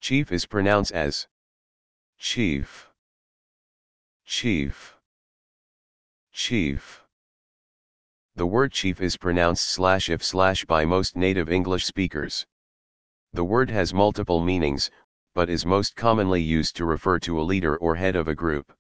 Chief is pronounced as chief, chief, chief. The word chief is pronounced /if/ by most native English speakers. The word has multiple meanings, but is most commonly used to refer to a leader or head of a group.